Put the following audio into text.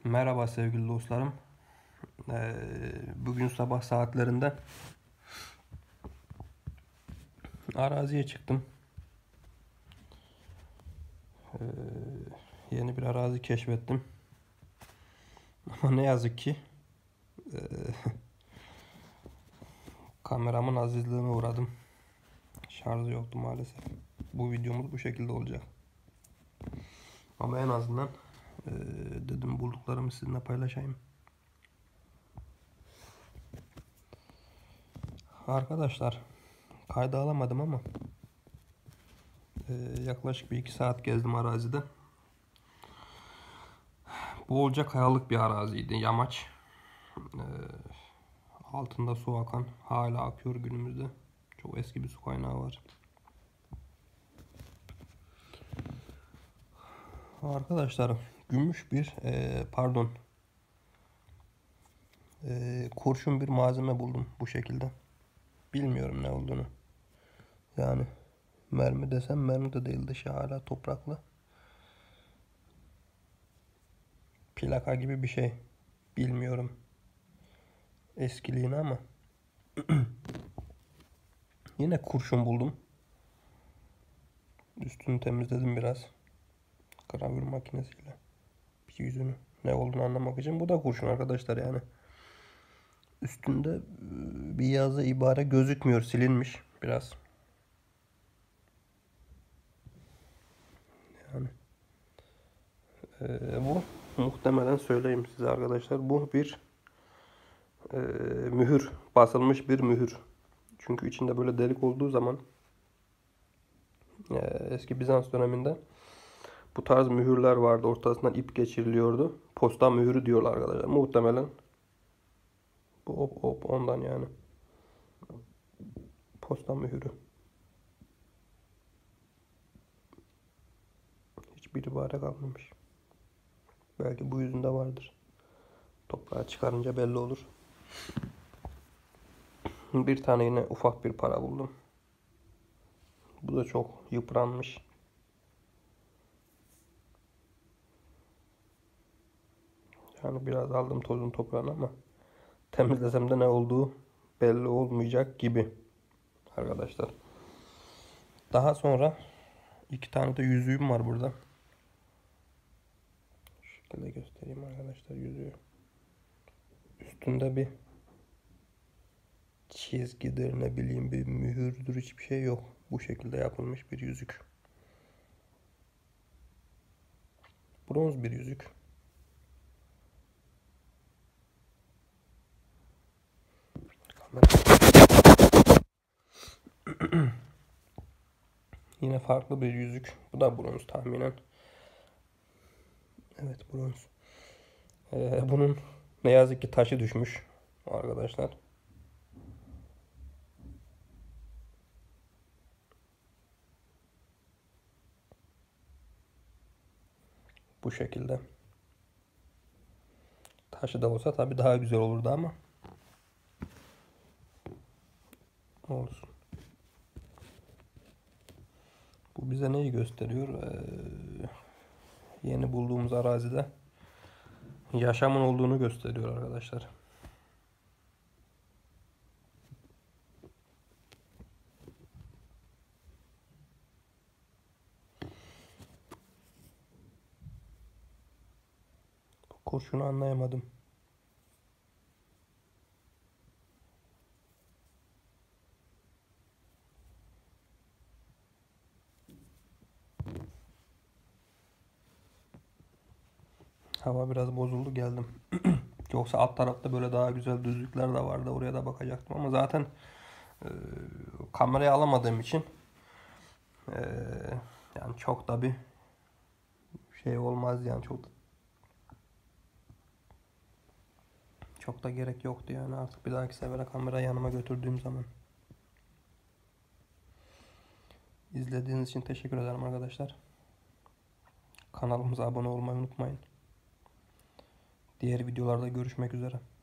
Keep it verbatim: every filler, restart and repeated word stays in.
Merhaba sevgili dostlarım. Ee, bugün sabah saatlerinde araziye çıktım. Ee, yeni bir arazi keşfettim. Ama ne yazık ki e, kameramın azizliğine uğradım. Şarjı yoktu maalesef. Bu videomuz bu şekilde olacak. Ama en azından e, dedim bulduklarımı sizinle paylaşayım. Arkadaşlar kayda alamadım ama e, yaklaşık bir iki saat gezdim arazide. Bolca kayalık bir araziydi, yamaç. Ee, altında su akan, hala akıyor günümüzde. Çok eski bir su kaynağı var. Arkadaşlar gümüş bir e, pardon e, kurşun bir malzeme buldum bu şekilde. Bilmiyorum ne olduğunu. Yani mermi desem mermi de değil, dışı hala topraklı. Plaka gibi bir şey. Bilmiyorum eskiliğini ama yine kurşun buldum. Üstünü temizledim biraz. Gravür makinesiyle. Bir yüzünü ne olduğunu anlamak için. Bu da kurşun arkadaşlar yani. Üstünde bir yazı ibare gözükmüyor. Silinmiş biraz. Yani e, bu muhtemelen söyleyeyim size arkadaşlar. Bu bir e, mühür. Basılmış bir mühür. Çünkü içinde böyle delik olduğu zaman e, eski Bizans döneminde bu tarz mühürler vardı. Ortasından ip geçiriliyordu. Posta mühürü diyorlar arkadaşlar. Muhtemelen bu hop hop ondan yani. Posta mühürü. Hiçbir ibare kalmamış. Belki bu yüzünde vardır. Toprağa çıkarınca belli olur. Bir tane yine ufak bir para buldum. Bu da çok yıpranmış. Yani biraz aldım tozun toprağını ama temizlesem de ne olduğu belli olmayacak gibi arkadaşlar. Daha sonra iki tane de yüzüğüm var burada. Şu şekilde göstereyim arkadaşlar yüzüğü. Üstünde bir çizgidir, ne bileyim bir mühürdür, hiçbir şey yok. Bu şekilde yapılmış bir yüzük. Bronz bir yüzük. Yine farklı bir yüzük. Bu da bronz tahminen. Evet, bronz. Ee, bunun ne yazık ki taşı düşmüş arkadaşlar. Bu şekilde. Taşı da olsa tabii daha güzel olurdu ama olsun. Bu bize neyi gösteriyor? Ee, yeni bulduğumuz arazide yaşamın olduğunu gösteriyor arkadaşlar. Kurşunu anlayamadım. Hava biraz bozuldu, geldim. Yoksa alt tarafta böyle daha güzel düzlükler de vardı. Oraya da bakacaktım ama zaten e, kamerayı alamadığım için e, yani çok da bir şey olmaz yani çok çok da gerek yoktu yani, artık bir dahaki sefere kamerayı yanıma götürdüğüm zaman. İzlediğiniz için teşekkür ederim arkadaşlar. Kanalımıza abone olmayı unutmayın. Diğer videolarda görüşmek üzere.